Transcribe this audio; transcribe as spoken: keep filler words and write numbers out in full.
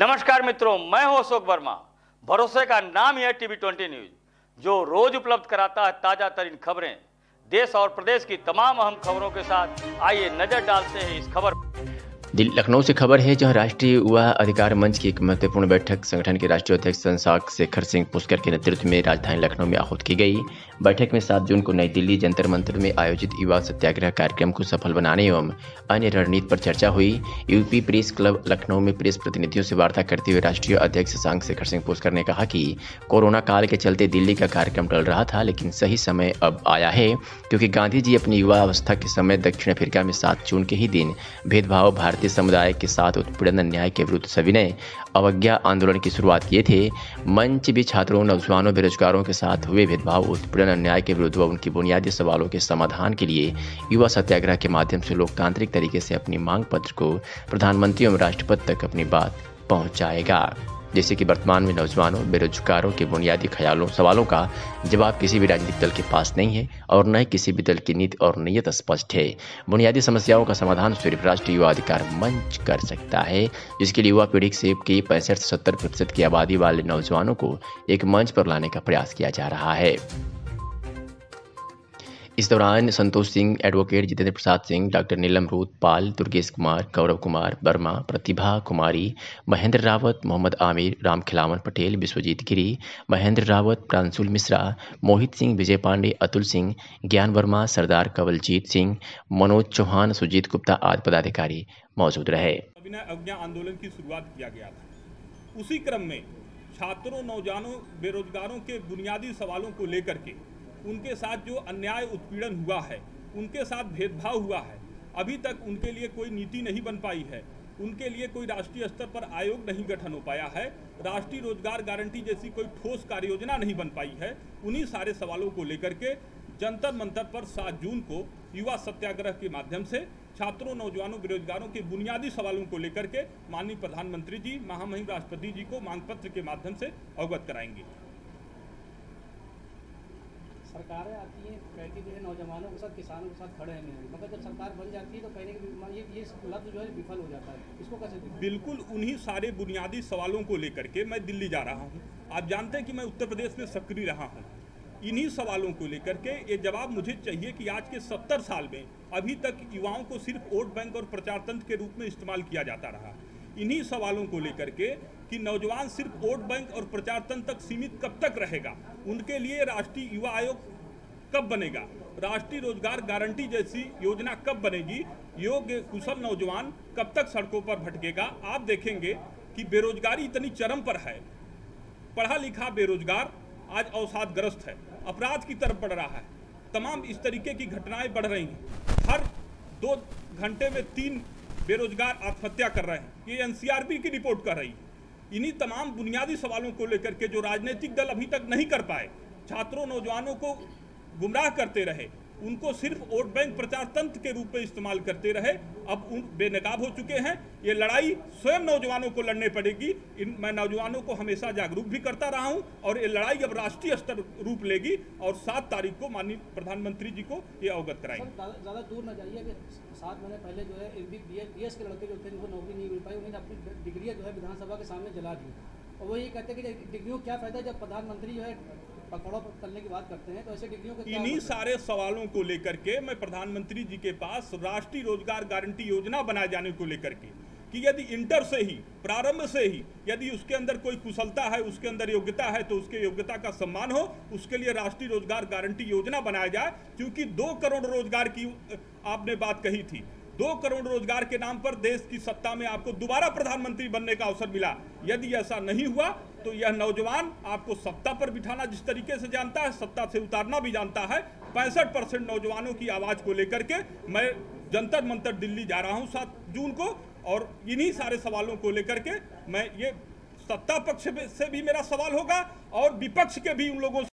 नमस्कार मित्रों, मैं हूं अशोक वर्मा। भरोसे का नाम ही है टीवी ट्वेंटी न्यूज, जो रोज उपलब्ध कराता है ताजा तरीन खबरें। देश और प्रदेश की तमाम अहम खबरों के साथ आइए नजर डालते हैं इस खबर। दिल्ली लखनऊ से खबर है, जहां राष्ट्रीय युवा अधिकार मंच की एक महत्वपूर्ण बैठक संगठन के राष्ट्रीय अध्यक्ष संसाक शेखर सिंह पुष्कर के नेतृत्व में राजधानी लखनऊ में आहूत की गई। बैठक में सात जून को नई दिल्ली जंतर मंतर में आयोजित युवा सत्याग्रह कार्यक्रम को सफल बनाने एवं अन्य रणनीति पर चर्चा हुई। यूपी प्रेस क्लब लखनऊ में प्रेस प्रतिनिधियों से वार्ता करते हुए राष्ट्रीय अध्यक्ष संसाक शेखर सिंह पुष्कर ने कहा कि कोरोना काल के चलते दिल्ली का कार्यक्रम टल रहा था, लेकिन सही समय अब आया है, क्योंकि गांधी जी अपनी युवा अवस्था के समय दक्षिण अफ्रीका में सात जून के ही दिन भेदभाव भारतीय समुदाय के साथ उत्पीड़न अन्याय के विरुद्ध सविनय अवज्ञा आंदोलन की शुरुआत किए थे। मंच भी छात्रों, नौजवानों, बेरोजगारों के साथ हुए भेदभाव, उत्पीड़न अन्याय के विरुद्ध व उनकी बुनियादी सवालों के समाधान के लिए युवा सत्याग्रह के माध्यम से लोकतांत्रिक तरीके से अपनी मांग पत्र को प्रधानमंत्री एवं राष्ट्रपति तक अपनी बात पहुंचाएगा। जैसे कि वर्तमान में नौजवानों, बेरोजगारों के बुनियादी ख्यालों सवालों का जवाब किसी भी राजनीतिक दल के पास नहीं है और न ही किसी भी दल की नीति और नीयत स्पष्ट है। बुनियादी समस्याओं का समाधान सिर्फ राष्ट्रीय युवा अधिकार मंच कर सकता है, जिसके लिए युवा पीढ़ी से की पैंसठ से सत्तर प्रतिशत की आबादी वाले नौजवानों को एक मंच पर लाने का प्रयास किया जा रहा है। इस दौरान संतोष सिंह, एडवोकेट जितेंद्र प्रसाद सिंह, डॉक्टर नीलम रूत पाल, दुर्गेश कुमार, गौरव कुमार वर्मा, प्रतिभा कुमारी, महेंद्र रावत, मोहम्मद आमिर, राम खिलावन पटेल, विश्वजीत गिरी, महेंद्र रावत, प्रांशुल मिश्रा, मोहित सिंह, विजय पांडे, अतुल सिंह, ज्ञान वर्मा, सरदार कवलजीत सिंह, मनोज चौहान, सुजीत गुप्ता आदि पदाधिकारी मौजूद रहे। अवज्ञा आंदोलन की शुरुआत किया गया था। उसी क्रम में छात्रों, नौजवानों, बेरोजगारों के बुनियादी सवालों को लेकर के उनके साथ जो अन्याय उत्पीड़न हुआ है, उनके साथ भेदभाव हुआ है, अभी तक उनके लिए कोई नीति नहीं बन पाई है, उनके लिए कोई राष्ट्रीय स्तर पर आयोग नहीं गठन हो पाया है, राष्ट्रीय रोजगार गारंटी जैसी कोई ठोस कार्य योजना नहीं बन पाई है। उन्हीं सारे सवालों को लेकर के जंतर मंतर पर सात जून को युवा सत्याग्रह के माध्यम से छात्रों, नौजवानों, बेरोजगारों के बुनियादी सवालों को लेकर के माननीय प्रधानमंत्री जी, महामहिम राष्ट्रपति जी को मांग पत्र के माध्यम से अवगत कराएंगे। सरकारें आती हैं, कहती जो है नौजवानों के साथ, किसानों के साथ खड़े हैं, मगर जब सरकार बन जाती है तो कहने की ये ये लफ्ज़ जो है विफल हो जाता है। इसको कैसे? बिल्कुल उन्हीं सारे बुनियादी सवालों को लेकर के मैं दिल्ली जा रहा हूँ। आप जानते हैं कि मैं उत्तर प्रदेश में सक्रिय रहा हूँ। इन्हीं सवालों को लेकर के ये जवाब मुझे चाहिए कि आज के सत्तर साल में अभी तक युवाओं को सिर्फ वोट बैंक और प्रचार तंत्र के रूप में इस्तेमाल किया जाता रहा। इन्हीं सवालों को लेकर के कि नौजवान सिर्फ वोट बैंक और प्रचार तंत्र तक सीमित कब तक रहेगा, उनके लिए राष्ट्रीय युवा आयोग कब बनेगा, राष्ट्रीय रोजगार गारंटी जैसी योजना कब बनेगी, योग्य कुशल नौजवान कब तक सड़कों पर भटकेगा। आप देखेंगे कि बेरोजगारी इतनी चरम पर है, पढ़ा लिखा बेरोजगार आज अवसादग्रस्त है, अपराध की तरफ बढ़ रहा है, तमाम इस तरीके की घटनाएं बढ़ रही हैं। हर दो घंटे में तीन बेरोजगार आत्महत्या कर रहे हैं, ये एनसीआरबी की रिपोर्ट कर रही है। इन्हीं तमाम बुनियादी सवालों को लेकर के जो राजनीतिक दल अभी तक नहीं कर पाए, छात्रों, नौजवानों को गुमराह करते रहे, उनको सिर्फ वोट बैंक प्रचार तंत्र के रूप में इस्तेमाल करते रहे, अब उन बेनकाब हो चुके हैं। ये लड़ाई स्वयं नौजवानों को लड़ने पड़ेगी। इन मैं नौजवानों को हमेशा जागरूक भी करता रहा हूं और ये लड़ाई अब राष्ट्रीय स्तर रूप लेगी और सात तारीख को माननीय प्रधानमंत्री जी को ये अवगत कराएंगे। ज़्यादा दूर न जाइए कि सात महीने पहले जो है एम बी बी एस के लड़के जो थे, उनको नौकरी नहीं मिल पाई, उन्होंने अपनी डिग्रियाँ जो है विधानसभा के सामने जला दी। और वो ये कहते हैं कि डिग्रियों क्या फ़ायदा जब प्रधानमंत्री जो है पकड़ो करने की बात करते हैं, तो ऐसे डिग्रियों के। इन्हीं सारे सवालों को लेकर के मैं प्रधानमंत्री जी के पास राष्ट्रीय रोजगार गारंटी योजना बनाए जाने को लेकर के कि यदि इंटर से ही, प्रारंभ से ही यदि उसके अंदर कोई कुशलता है, उसके अंदर योग्यता है, तो उसके योग्यता का सम्मान हो, उसके लिए राष्ट्रीय रोजगार गारंटी योजना बनाया जाए। क्योंकि दो करोड़ रोजगार की आपने बात कही थी, दो करोड़ रोजगार के नाम पर देश की सत्ता में आपको दोबारा प्रधानमंत्री बनने का अवसर मिला। यदि ऐसा नहीं हुआ तो यह नौजवान आपको सत्ता पर बिठाना जिस तरीके से जानता है, सत्ता से उतारना भी जानता है। पैंसठ परसेंट नौजवानों की आवाज़ को लेकर के मैं जंतर मंतर दिल्ली जा रहा हूं सात जून को, और इन्हीं सारे सवालों को लेकर के मैं ये सत्ता पक्ष से भी मेरा सवाल होगा और विपक्ष के भी उन लोगों